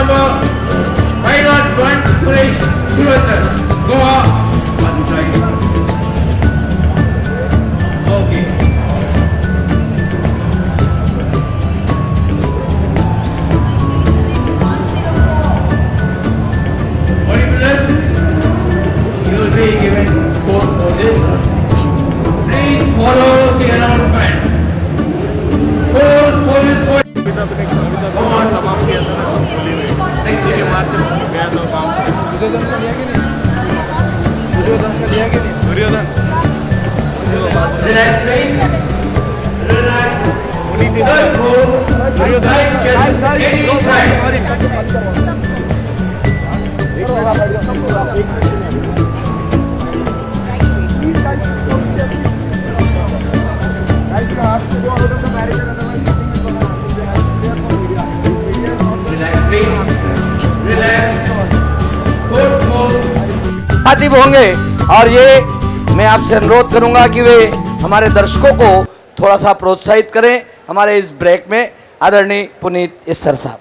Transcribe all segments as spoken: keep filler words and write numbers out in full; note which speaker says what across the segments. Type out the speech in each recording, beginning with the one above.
Speaker 1: number five oh one, Suresh Suratan, Goa. Okay. Bodybuilders, you will be given four for this. Please follow the announcement. Four for this. Four. Come on. Next year. Relax, please. Relax. Third move. Right chest. Get inside.
Speaker 2: आतिब होंगे और ये मैं आपसे अनुरोध करूंगा कि वे हमारे दर्शकों को थोड़ा सा प्रोत्साहित करें हमारे इस ब्रेक में। आदरणीय पुनीत इसर साहब।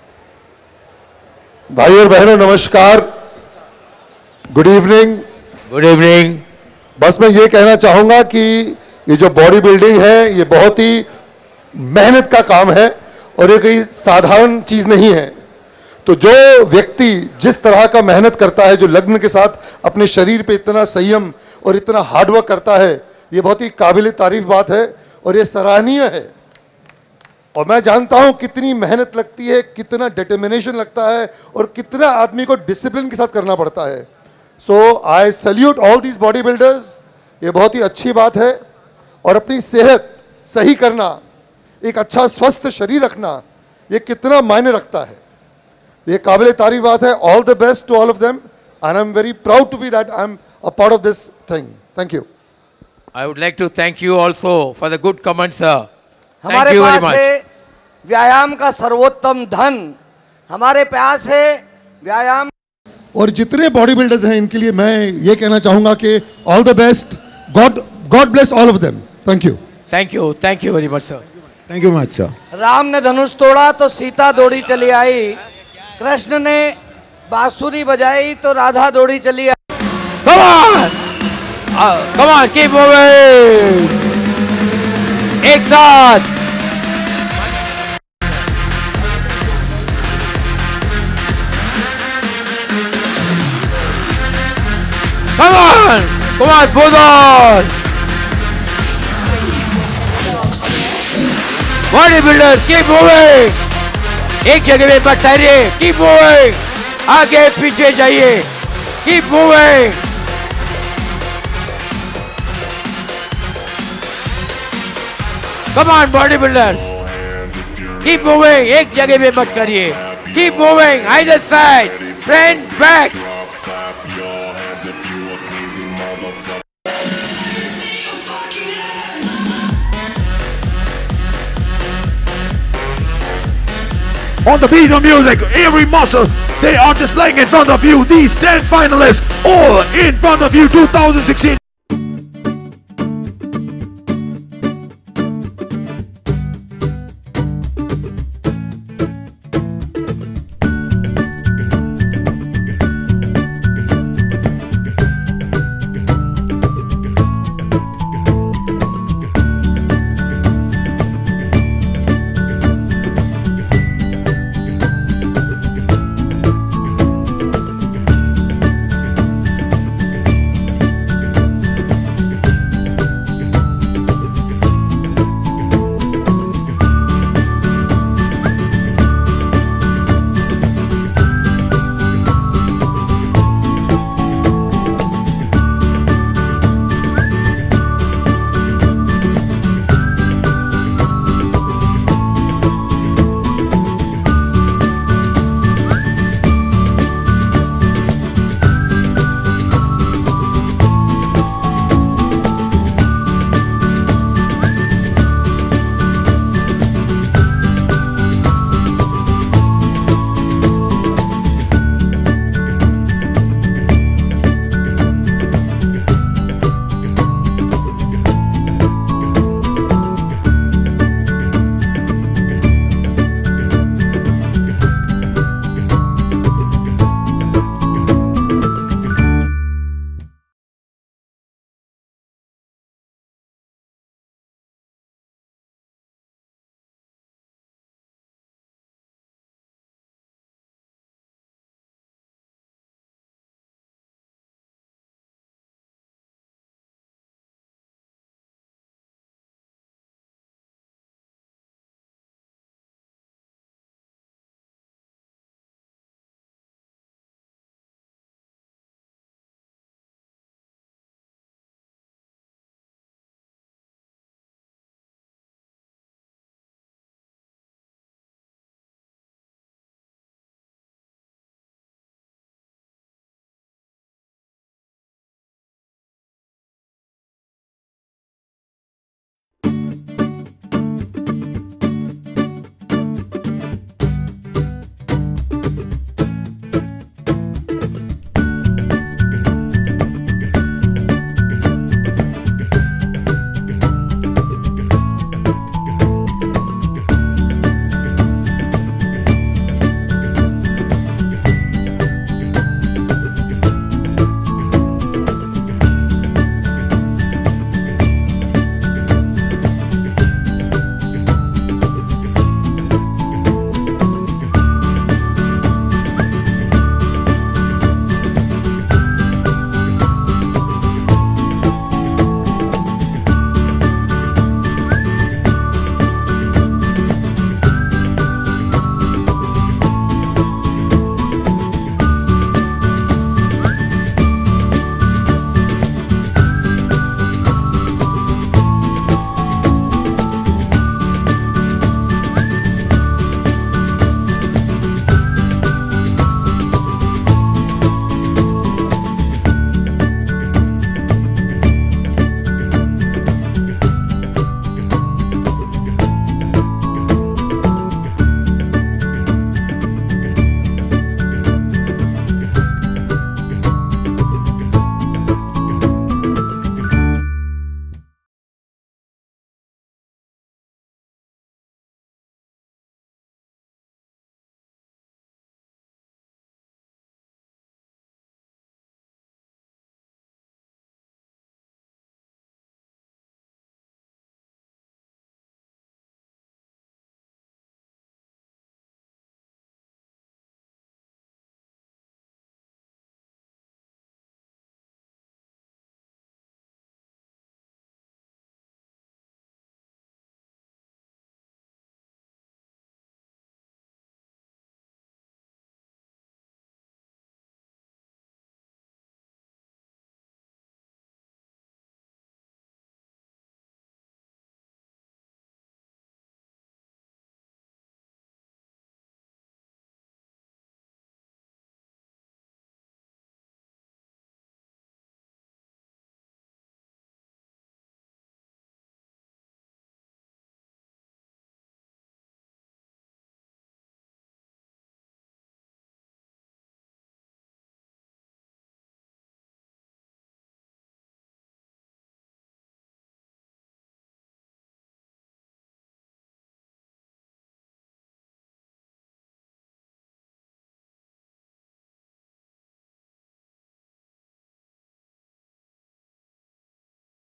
Speaker 3: भाई और बहनों नमस्कार, गुड इवनिंग।
Speaker 4: Good evening.
Speaker 3: बस मैं ये कहना चाहूँगा कि ये जो बॉडी बिल्डिंग है ये बहुत ही मेहनत का काम है और ये कोई साधारण चीज़ नहीं है। तो जो व्यक्ति जिस तरह का मेहनत करता है, जो लग्न के साथ अपने शरीर पे इतना संयम और इतना हार्डवर्क करता है, ये बहुत ही काबिल तारीफ बात है और ये सराहनीय है। और मैं जानता हूँ कितनी मेहनत लगती है, कितना डिटर्मिनेशन लगता है और कितना आदमी को डिसिप्लिन के साथ करना पड़ता है। So I salute all these body builders. ये बहुत ही अच्छी बात है और अपनी सेहत सही करना, एक अच्छा स्वस्थ शरीर रखना, ये कितना मायने रखता है, ये काबिल तारीफ बात है। All the best to all of them and I am very proud to be that I am a part of this thing. Thank you.
Speaker 4: I would like to thank you also for the good comments, sir.
Speaker 2: हमारे पास है व्यायाम का सर्वोत्तम धन, हमारे पास है व्यायाम।
Speaker 3: और जितने बॉडी बिल्डर्स हैं इनके लिए मैं ये कहना चाहूंगा कि all the best, God God bless all of them. Thank you.
Speaker 4: Thank you. Thank you very much, sir.
Speaker 5: Thank you much, sir.
Speaker 2: Ram ने धनुष तोड़ा तो सीता दौड़ी चली आई, कृष्ण ने बांसुरी बजाई तो राधा दौड़ी चली आई।
Speaker 4: Come on! Uh, come on, keep moving! एक साथ! Come on! Come on, pull on! Bodybuilders, keep moving! एक जगह पे मत ठहरिए, keep moving! आगे पीछे जाइए, keep moving! Come on, bodybuilders! Keep moving! एक जगह पे मत करिए, keep moving! Either side, front, back!
Speaker 5: On the beat of music, every muscle they are displaying in front of you. These ten finalists, all in front of you, two thousand sixteen